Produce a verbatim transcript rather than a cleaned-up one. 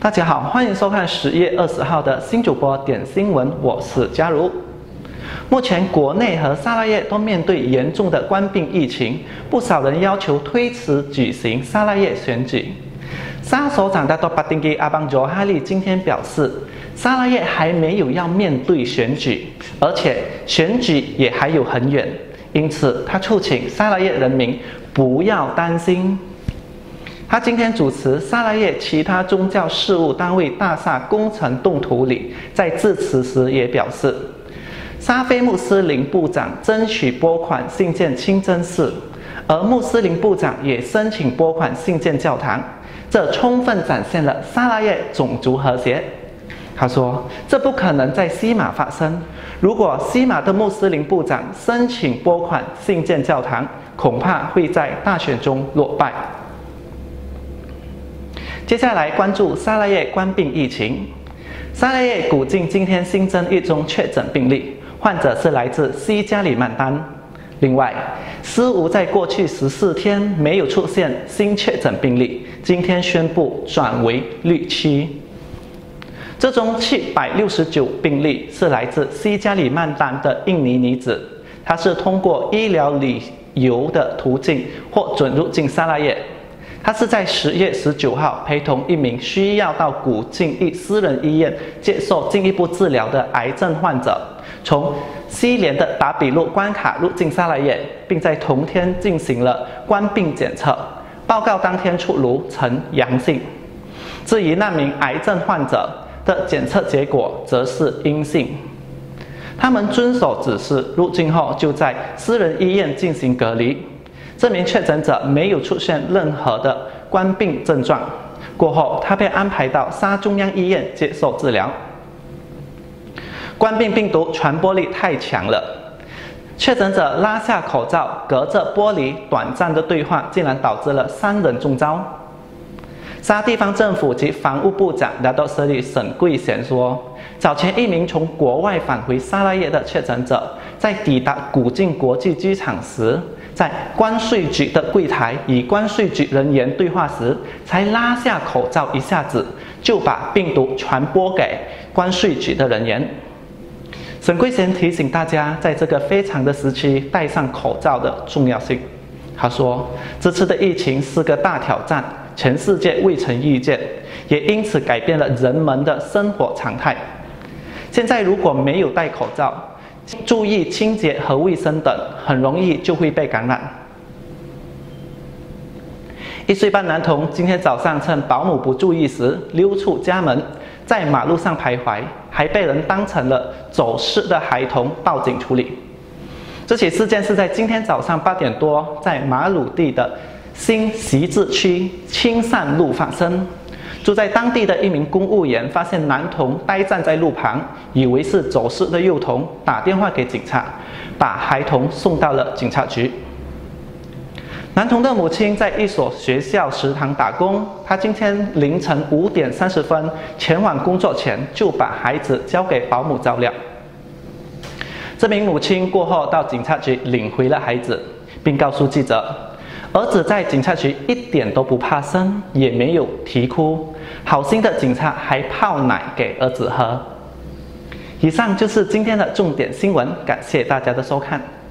大家好，欢迎收看十月二十号的新主播点新闻，我是嘉如。目前国内和砂拉越都面对严重的冠病疫情，不少人要求推迟举行砂拉越选举。沙首长大多巴丁基阿邦卓哈利今天表示，砂拉越还没有要面对选举，而且选举也还有很远，因此他促请砂拉越人民不要担心。他今天主持砂拉越其他宗教事务单位大厦工程动土礼，在致辞时也表示，沙菲穆斯林部长争取拨款兴建清真寺，而穆斯林部长也申请拨款兴建教堂，这充分展现了砂拉越种族和谐。他说，这不可能在西马发生，如果西马的穆斯林部长申请拨款兴建教堂，恐怕会在大选中落败。接下来关注砂拉越冠病疫情。砂拉越古晋今天新增一宗确诊病例，患者是来自西加里曼丹。另外，斯吴在过去十四天没有出现新确诊病例，今天宣布转为绿区。这宗七百六十九病例是来自西加里曼丹的印尼女子，她是通过医疗旅游的途径获准入境砂拉越。他是在十月十九号陪同一名需要到古晋一私人医院接受进一步治疗的癌症患者，从西联的达比路关卡入境砂拉越，并在同天进行了冠病检测，报告当天出炉呈阳性。至于那名癌症患者的检测结果则是阴性。他们遵守指示，入境后就在私人医院进行隔离。这名确诊者没有出现任何的冠病症状，过后他被安排到沙中央医院接受治疗。冠病病毒传播力太强了，确诊者拉下口罩，隔着玻璃短暂的对话，竟然导致了三人中招。沙地方政府及防务部长拿督斯里沈贵贤说，早前一名从国外返回砂拉越的确诊者，在抵达古晋国际机场时，在关税局的柜台与关税局人员对话时，才拉下口罩，一下子就把病毒传播给关税局的人员。沈贵贤提醒大家，在这个非常的时期戴上口罩的重要性。他说，这次的疫情是个大挑战，全世界未曾遇见，也因此改变了人们的生活常态。现在如果没有戴口罩，注意清洁和卫生等，很容易就会被感染。一岁半男童今天早上趁保姆不注意时溜出家门，在马路上徘徊，还被人当成了走失的孩童报警处理。这起事件是在今天早上八点多，在马鲁地的新习字区青善路发生。住在当地的一名公务员发现男童呆站在路旁，以为是走失的幼童，打电话给警察，把孩童送到了警察局。男童的母亲在一所学校食堂打工，她今天凌晨五点三十分前往工作前，就把孩子交给保姆照料。这名母亲过后到警察局领回了孩子，并告诉记者，儿子在警察局一点都不怕生，也没有啼哭，好心的警察还泡奶给儿子喝。以上就是今天的重点新闻，感谢大家的收看。